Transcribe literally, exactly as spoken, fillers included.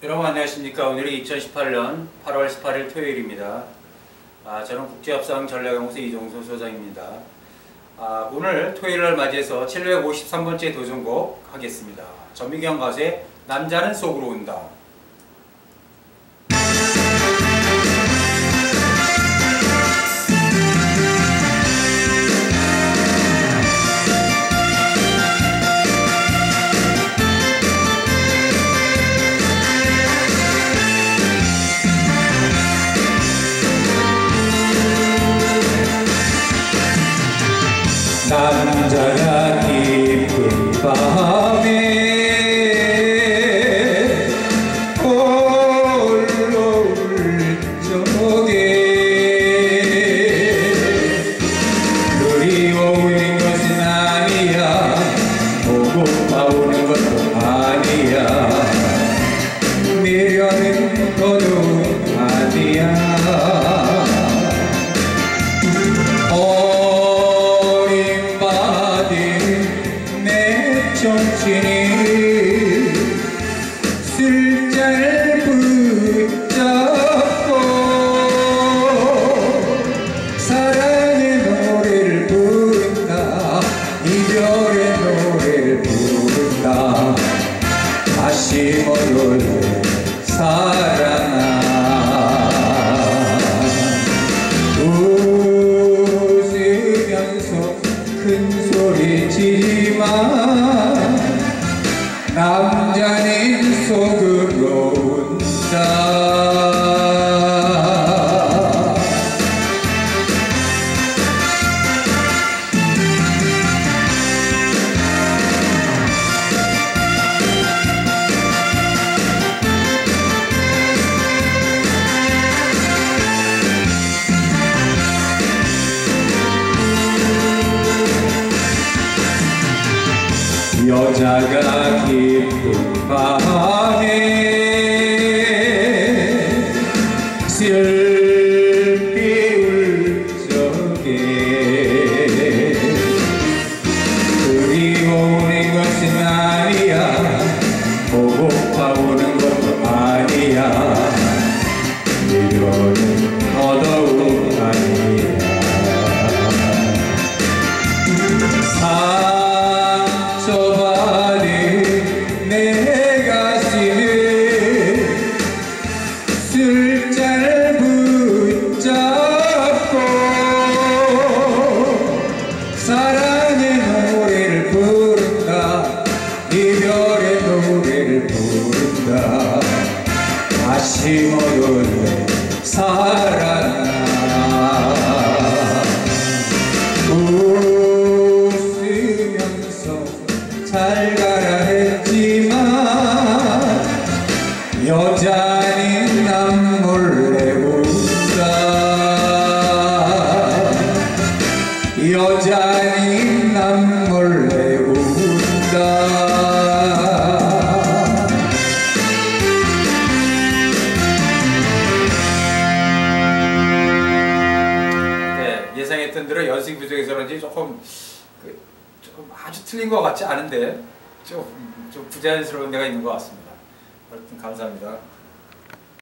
여러분 안녕하십니까. 오늘이 이천십팔 년 팔월 십팔일 토요일입니다. 아, 저는 국제협상 전략연구소 이종수 소장입니다. 아, 오늘 토요일을 맞이해서 칠백오십삼 번째 도전곡 하겠습니다. 전미경 가수의 남자는 속으로 온다. 남자가 깊은 밤에 홀로 울 적에 그리워오는 것은 아니야, 보고파 오는 것도 아니야, 미련은 너도 아니야. 정신이 술잔을 붙잡고 사랑의 노래를 부른다, 이별의 노래를 부른다. 다시 못 올래 사랑아, 웃으면서 큰 소리 치지마, 남자는 속으로 온다. 여자가 깊은 밤에 슬피 울 적에 그리워오는 것은 아니야, 보고파 오는 것도 아니야, 미련은 더더욱 아니야. 상처받은 내 가슴에 술잔을 붙잡고 사랑의 노래를 부른다, 이별의 노래를 부른다. 다시 못 올래 사랑아, 잘 가라 했지만 여자는 남 몰래 운다, 여자는 남 몰래 운다. 네, 예상했던 대로 연습 부족해서 그런지 조금 그, 좀 아주 틀린 것 같지 않은데 좀, 좀 부자연스러운 데가 있는 것 같습니다. 하여튼 감사합니다.